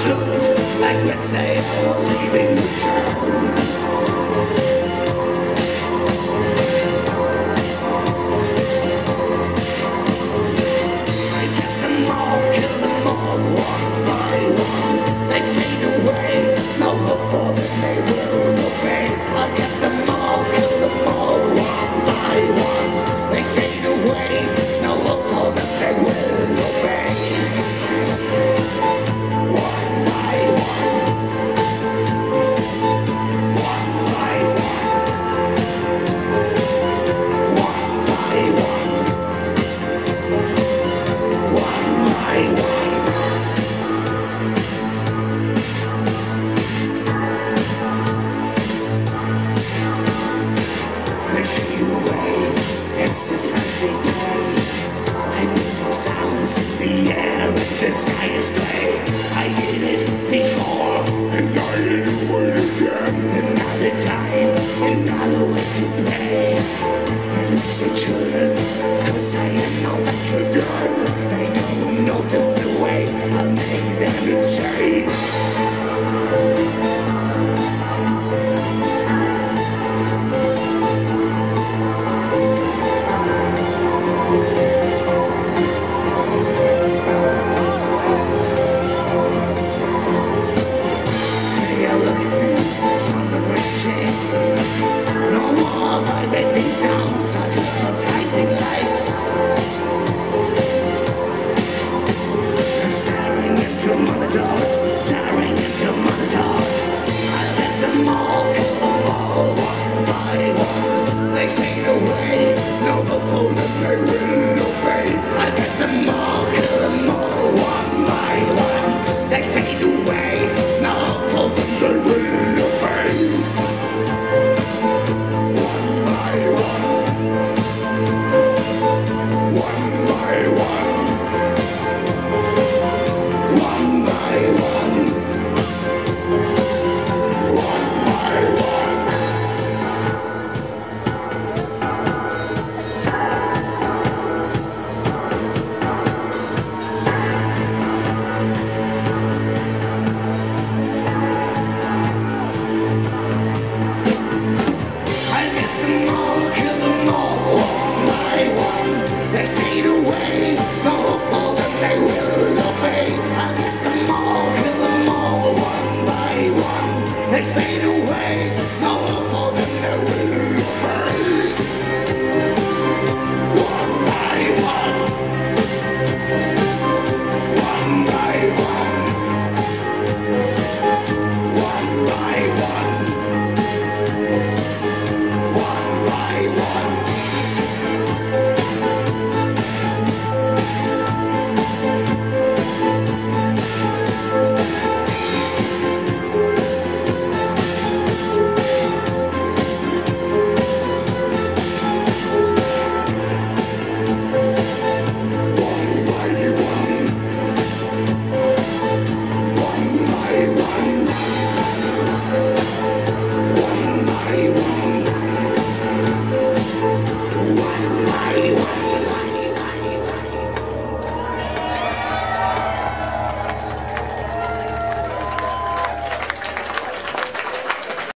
truth, like let's say we're leaving the town. It's a crazy day. I hear sounds in the air and the sky is gray. I did it before and I do it again. Another time, another way to play. Listen children, cause I am not back again. They don't notice the way I make them insane. They